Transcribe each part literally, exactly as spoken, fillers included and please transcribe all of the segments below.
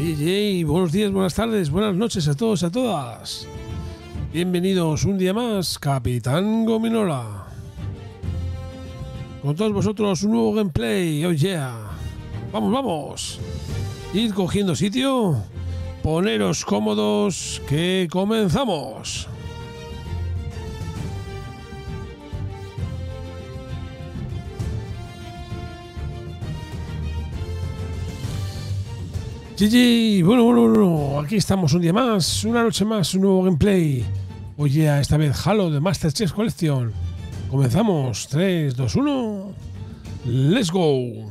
Hey, hey, buenos días, buenas tardes, buenas noches a todos y a todas. Bienvenidos un día más, Capitán Gominola. Con todos vosotros un nuevo gameplay, oh yeah. Vamos, vamos. Id cogiendo sitio, poneros cómodos, que comenzamos. G G, bueno, bueno, bueno, aquí estamos un día más, una noche más, un nuevo gameplay. Oye, esta vez Halo de Master Chief Collection. Comenzamos, tres, dos, uno, let's go.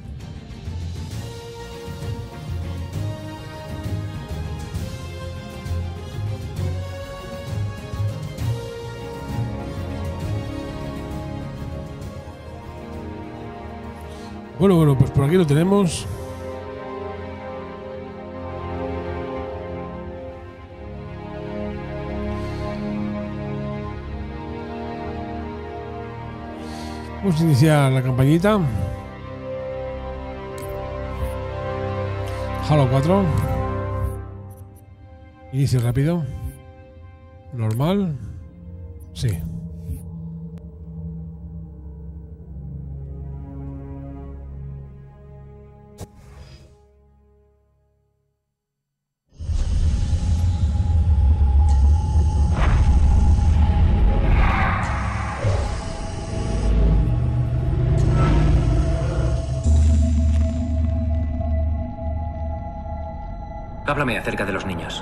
Bueno, bueno, pues por aquí lo tenemos. Vamos a iniciar la campañita. Halo cuatro. Inicio rápido. Normal. Sí. Háblame acerca de los niños.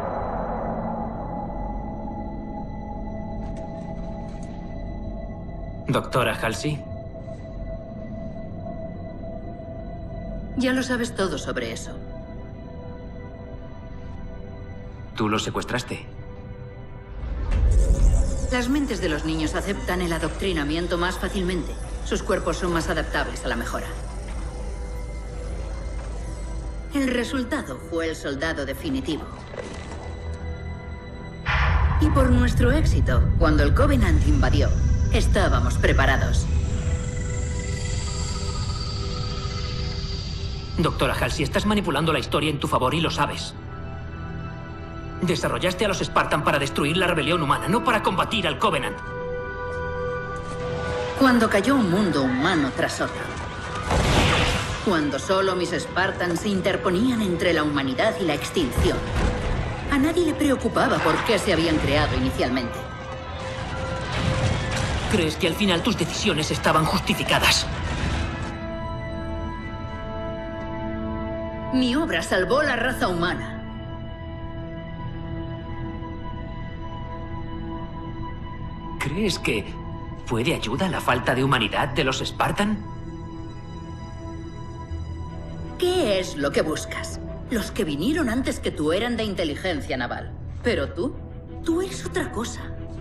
Doctora Halsey. Ya lo sabes todo sobre eso. ¿Tú los secuestraste? Las mentes de los niños aceptan el adoctrinamiento más fácilmente. Sus cuerpos son más adaptables a la mejora. El resultado fue el soldado definitivo. Y por nuestro éxito, cuando el Covenant invadió, estábamos preparados. Doctora Halsey, estás manipulando la historia en tu favor y lo sabes. Desarrollaste a los Spartan para destruir la rebelión humana, no para combatir al Covenant. Cuando cayó un mundo humano tras otro. Cuando solo mis Spartans se interponían entre la humanidad y la extinción. A nadie le preocupaba por qué se habían creado inicialmente. ¿Crees que al final tus decisiones estaban justificadas? Mi obra salvó la raza humana. ¿Crees que fue de ayuda la falta de humanidad de los Spartan? ¿Qué es lo que buscas? Los que vinieron antes que tú eran de inteligencia naval. Pero tú, tú eres otra cosa.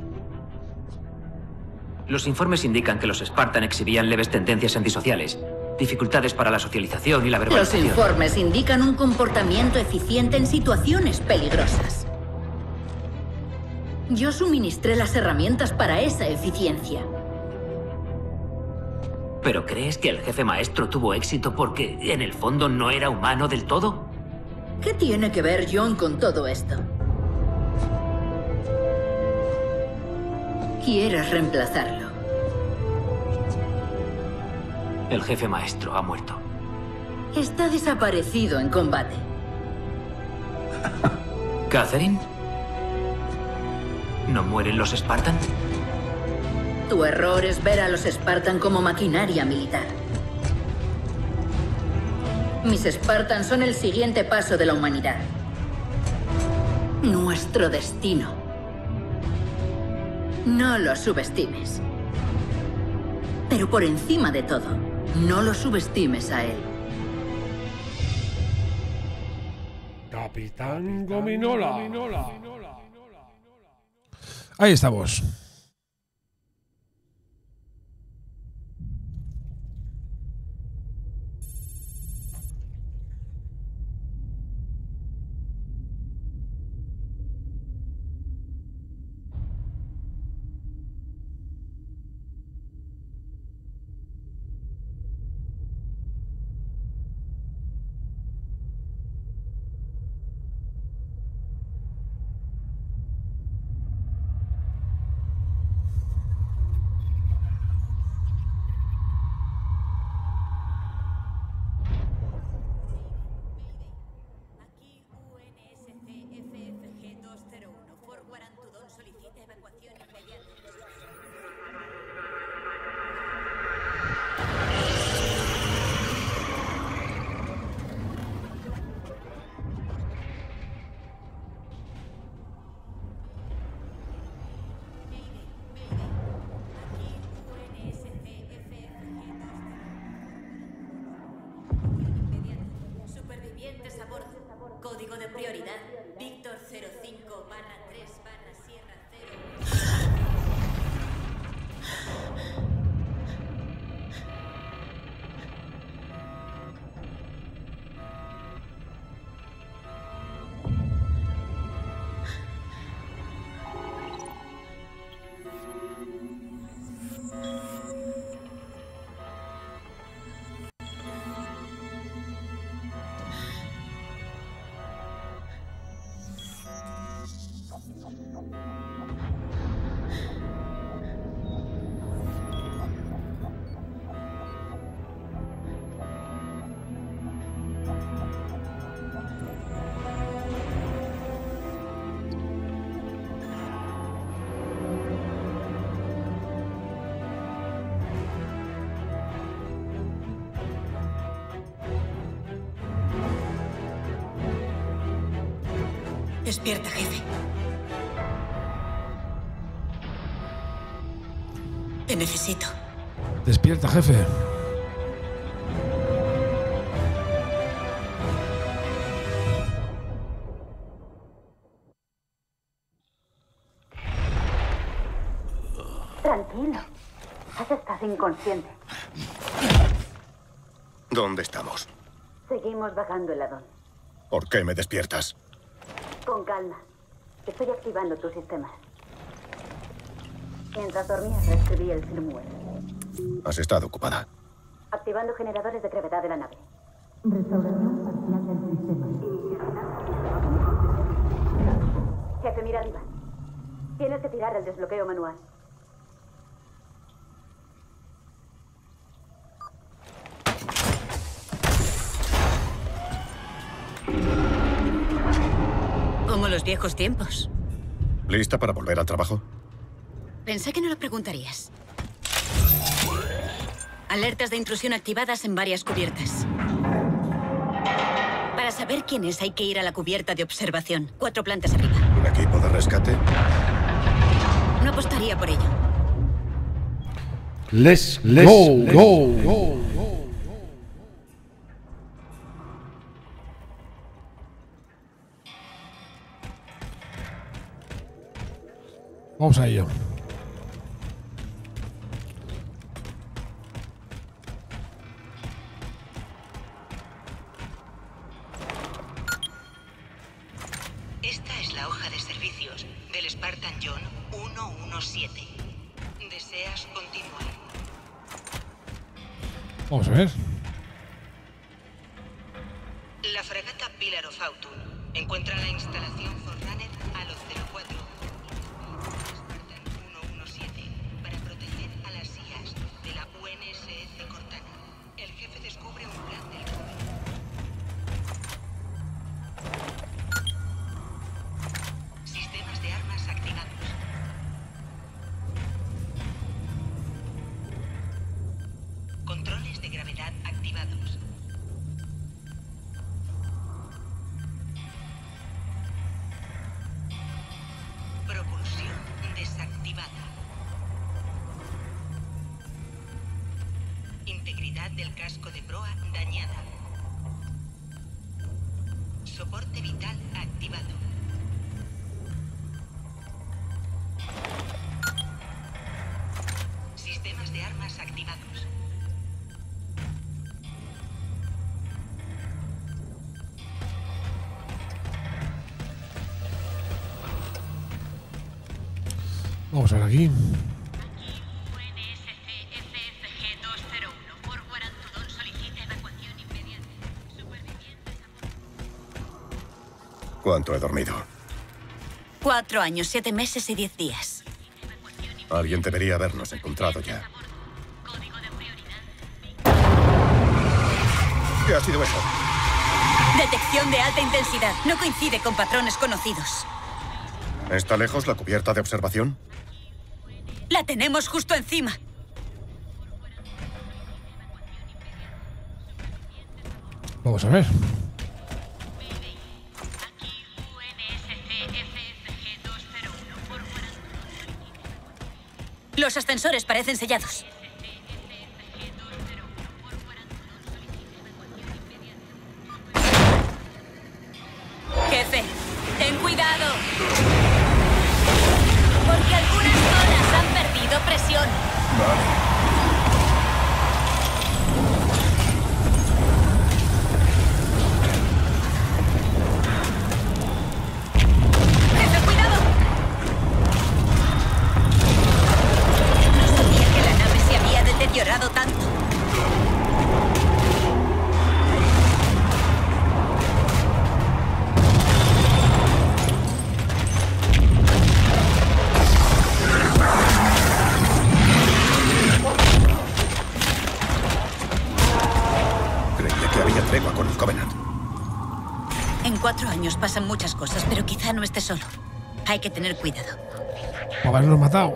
Los informes indican que los Spartan exhibían leves tendencias antisociales, dificultades para la socialización y la Los verbalización. informes indican un comportamiento eficiente en situaciones peligrosas. Yo suministré las herramientas para esa eficiencia. ¿Pero crees que el jefe maestro tuvo éxito porque, en el fondo, no era humano del todo? ¿Qué tiene que ver John con todo esto? ¿Quieres reemplazarlo? El jefe maestro ha muerto. Está desaparecido en combate. ¿Catherine? ¿No mueren los Spartan? Tu error es ver a los Spartan como maquinaria militar. Mis Spartans son el siguiente paso de la humanidad. Nuestro destino. No lo subestimes. Pero por encima de todo, no lo subestimes a él. Capitán Gominola. Ahí estamos. Código de prioridad, Víctor cero cinco barra tres barra Sierra cero. Despierta, jefe. Te necesito. Despierta, jefe. Tranquilo. Has estado inconsciente. ¿Dónde estamos? Seguimos bajando el ladón. ¿Por qué me despiertas? Con calma. Estoy activando tus sistemas. Mientras dormías, reescribí el firmware. Has estado ocupada. Activando generadores de gravedad de la nave. Restauración parcial del sistema. Jefe, mira arriba. Tienes que tirar el desbloqueo manual. Como los viejos tiempos. ¿Lista para volver al trabajo? Pensé que no lo preguntarías. Alertas de intrusión activadas en varias cubiertas. Para saber quién es, hay que ir a la cubierta de observación. Cuatro plantas arriba. ¿Un equipo de rescate? No apostaría por ello. Let's, let's go, let's go, go, go. Vamos a ello. Esta es la hoja de servicios del Spartan John ciento diecisiete. ¿Deseas continuar? Vamos a ver. La fragata Pillar of Autumn encuentra la instalación Forerunner a los cero cuatro. Spartan ciento diecisiete para proteger a las I As de la U N S C Cortana. El jefe descubre un plan del joven. Sistemas de armas activados. Controles de gravedad activados. Propulsión desactivada. Integridad del casco de proa dañada. Soporte vital activado. Sistemas de armas activados. Vamos a ver aquí. U N S C F F G dos cero uno. Forward Antudon solicita evacuación inmediata. Supervivientes a... ¿Cuánto he dormido? Cuatro años, siete meses y diez días. Alguien debería habernos encontrado ya. Código de prioridad. ¿Qué ha sido eso? Detección de alta intensidad. No coincide con patrones conocidos. ¿Está lejos la cubierta de observación? La tenemos justo encima. Vamos a ver. Aquí U N S C F F G dos cero uno. Forward Antudon solicita evacuación. Los ascensores parecen sellados. Porque algunas zonas han perdido presión. Vale. ¡Jefe, cuidado! No sabía que la nave se había deteriorado tanto. Creía que había tregua con el Covenant. En cuatro años pasan muchas cosas, pero quizá no esté solo. Hay que tener cuidado. Por habernos matado.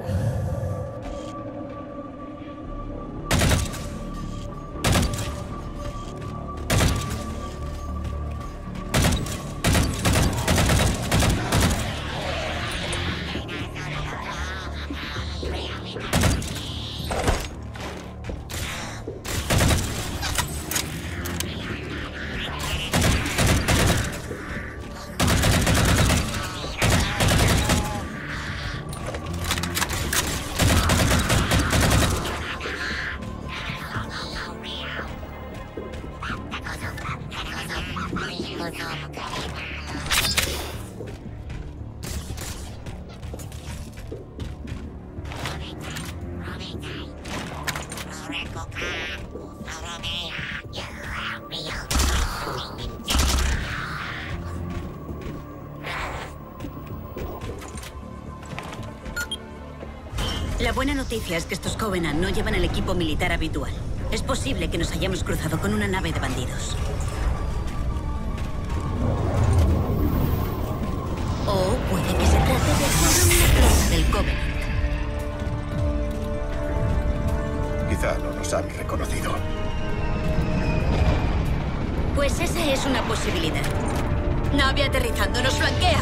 La buena noticia es que estos Covenant no llevan el equipo militar habitual. Es posible que nos hayamos cruzado con una nave de bandidos. O puede que se trate de solo una flota del Covenant. Quizá no nos han reconocido. Pues esa es una posibilidad. Nave aterrizando, nos flanquea.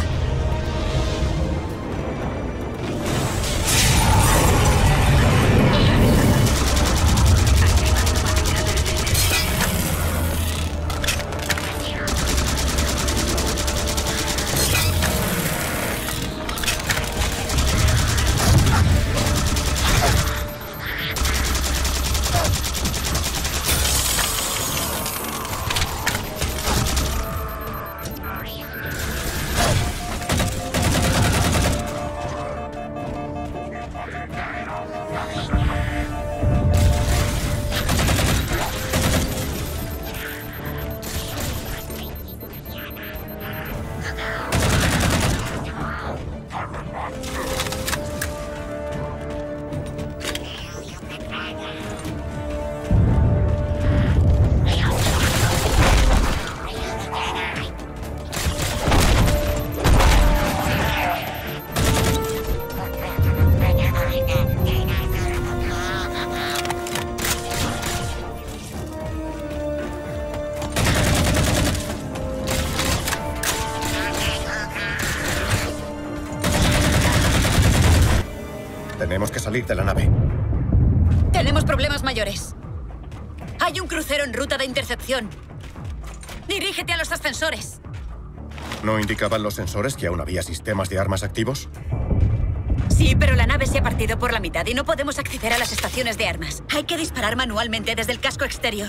Tenemos que salir de la nave. Tenemos problemas mayores. Hay un crucero en ruta de intercepción. Dirígete a los ascensores. ¿No indicaban los sensores que aún había sistemas de armas activos? Sí, pero la nave se ha partido por la mitad y no podemos acceder a las estaciones de armas. Hay que disparar manualmente desde el casco exterior.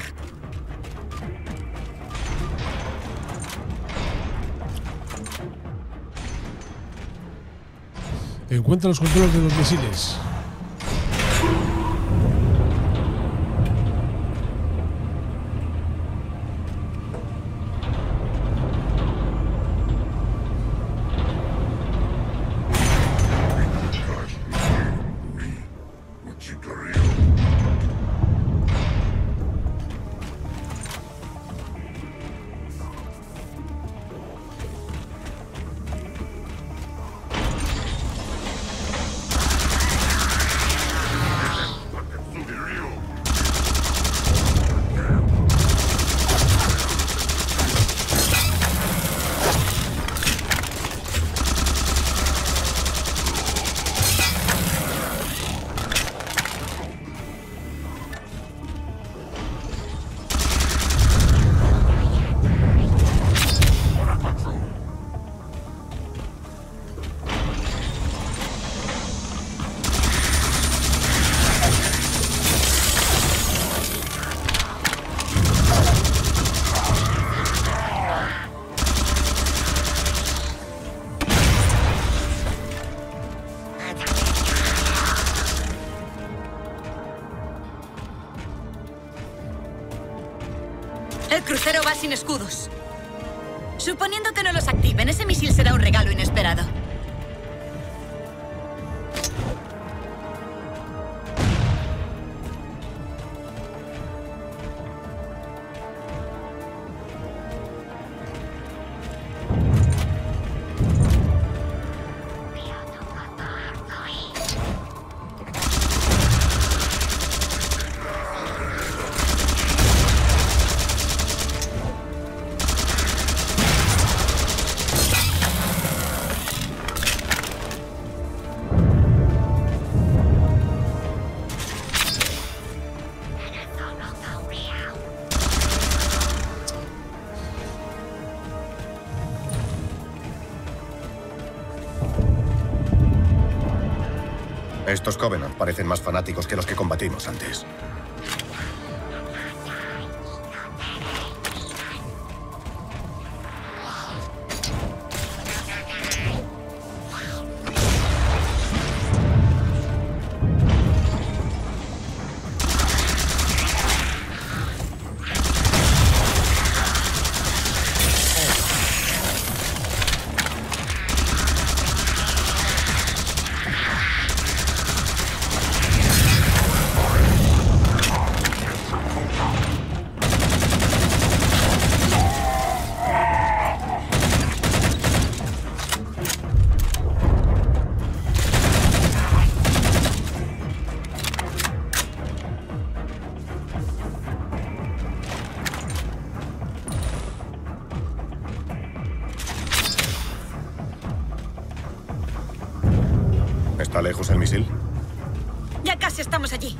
Encuentra los controles de los misiles. El crucero va sin escudos. Suponiendo que no los activen, ese misil será un regalo inesperado. Estos Covenant parecen más fanáticos que los que combatimos antes. ¿Está lejos el misil? Ya casi estamos allí.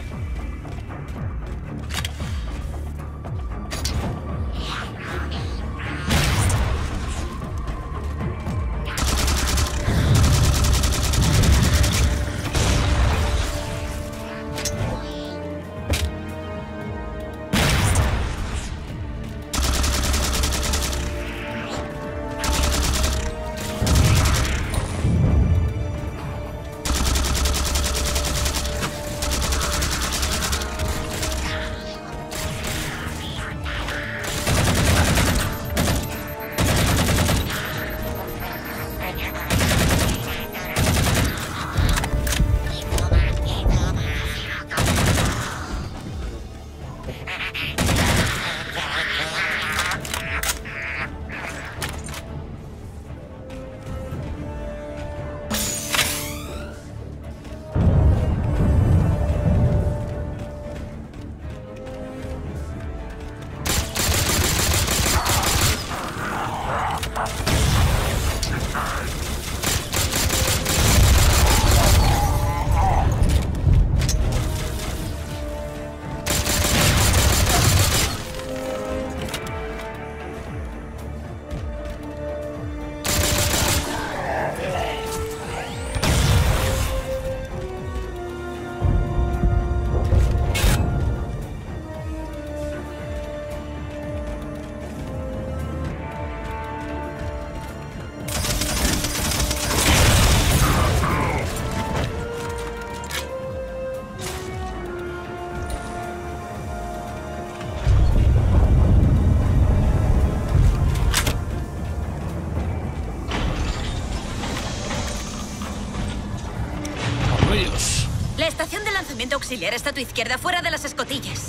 La estación de lanzamiento auxiliar está a tu izquierda, fuera de las escotillas.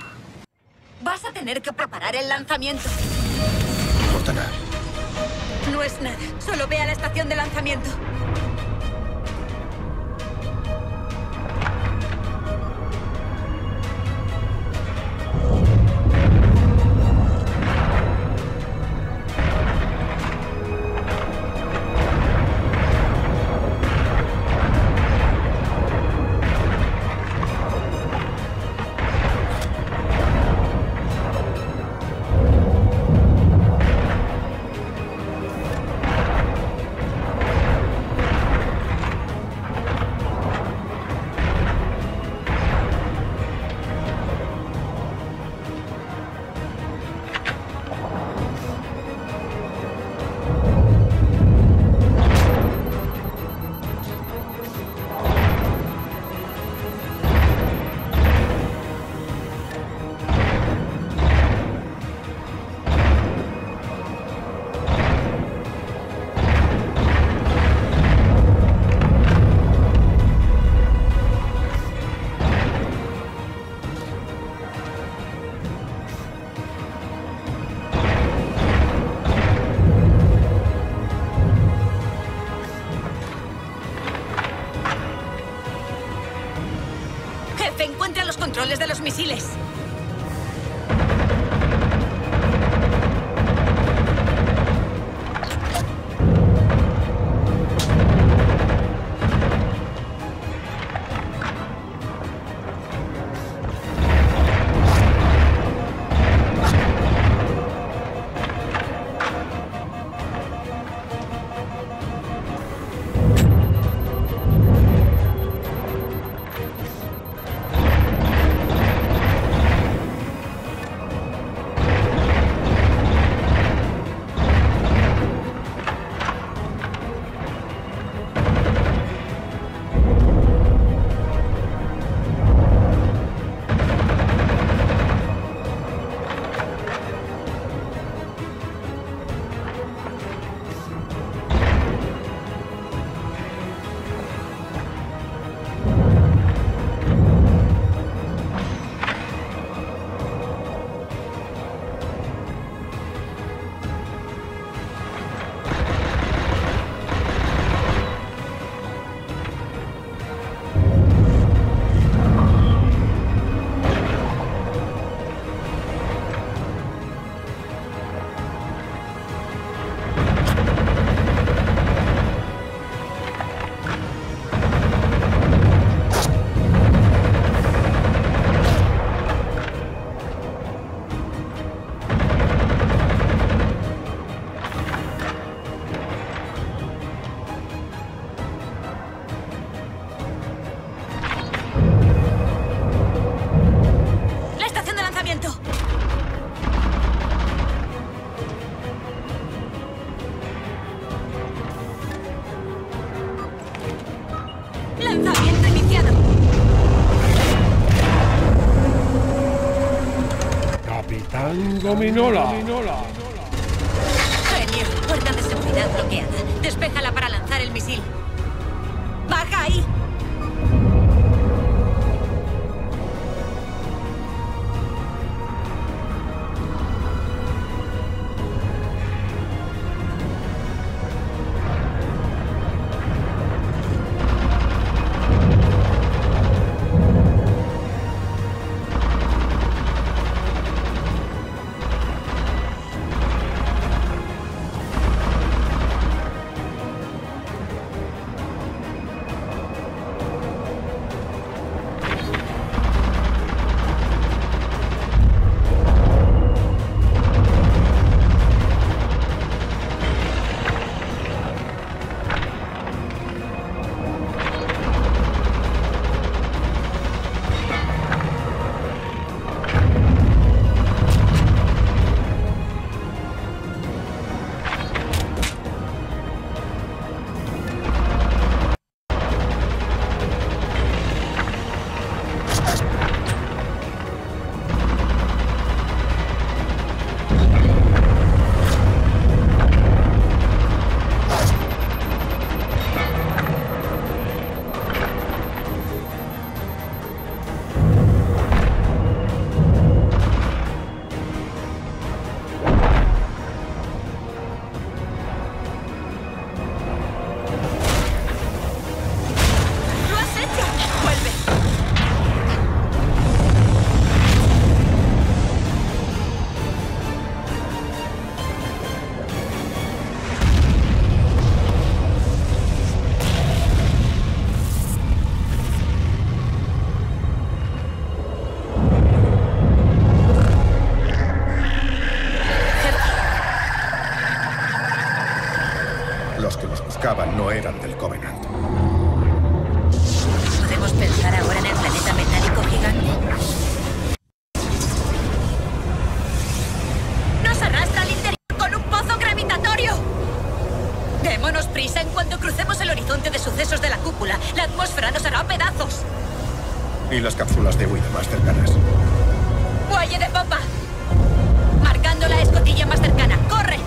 Vas a tener que preparar el lanzamiento. Cortana. No es nada, solo ve a la estación de lanzamiento. Jefe, encuentra los controles de los misiles. ¡Lanzamiento iniciado! Capitán Gominola. Genio, puerta de seguridad bloqueada. Despéjala para lanzar el misil. ¡Baja ahí! No eran del Covenant. ¿Podemos pensar ahora en el planeta metálico gigante? ¡Nos arrastra al interior con un pozo gravitatorio! Démonos prisa en cuanto crucemos el horizonte de sucesos de la cúpula. La atmósfera nos hará pedazos. Y las cápsulas de huida más cercanas. ¡Muelle de popa! Marcando la escotilla más cercana. ¡Corre!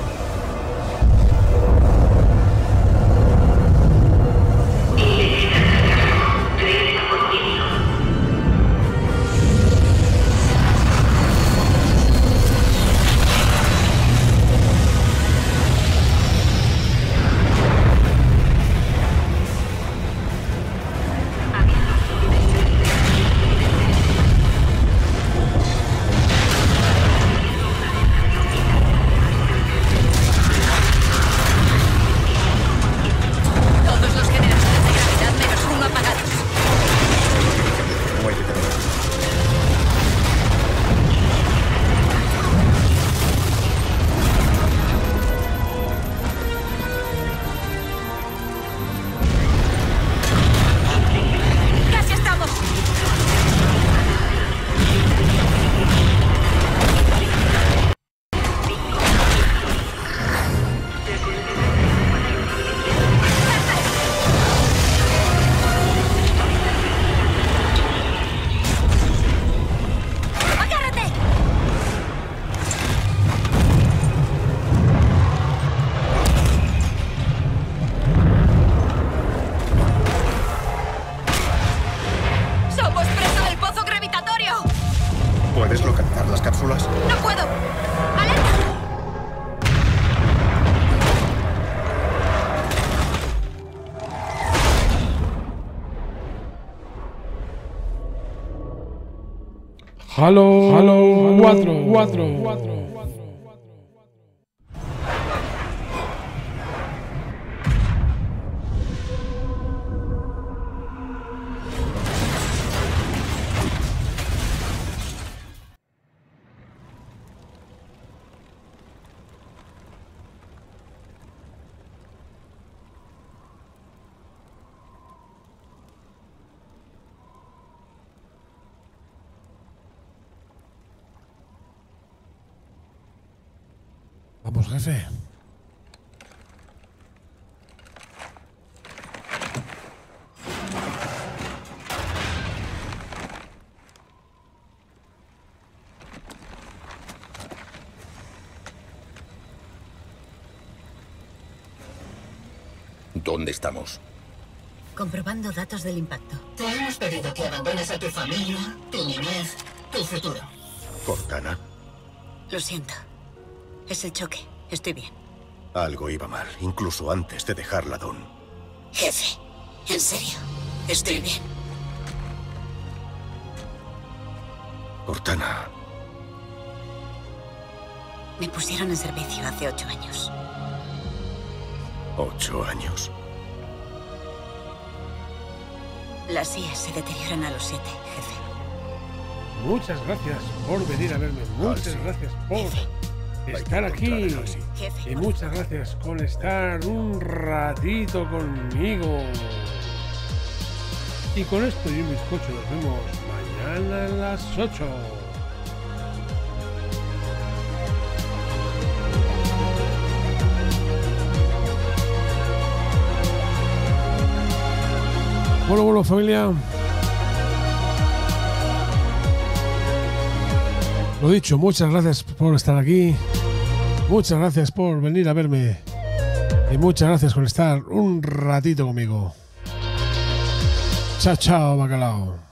¿Puedes localizar las cápsulas? ¡No puedo! ¡Alerta! Halo, Halo cuatro, cuatro, cuatro. Vamos, jefe. ¿Dónde estamos? Comprobando datos del impacto. Te hemos pedido que abandones a tu familia, tu niñez, tu futuro. Cortana, Lo siento. Es el choque. Estoy bien. algo iba mal, incluso antes de dejar la Dawn. Jefe, en serio, estoy bien. Cortana, Me pusieron en servicio hace ocho años. ocho años. Las I A se deterioran a los siete, jefe. Muchas gracias por venir a verme. Muchas Halsey. gracias por Hay que estar aquí. encontrar a Halsey. Jefe. Y muchas gracias por estar un ratito conmigo. Y con esto y un bizcocho nos vemos mañana a las ocho. Bueno, bueno, familia. Lo dicho, muchas gracias por estar aquí. Muchas gracias por venir a verme. Y muchas gracias por estar un ratito conmigo. Chao, chao, bacalao.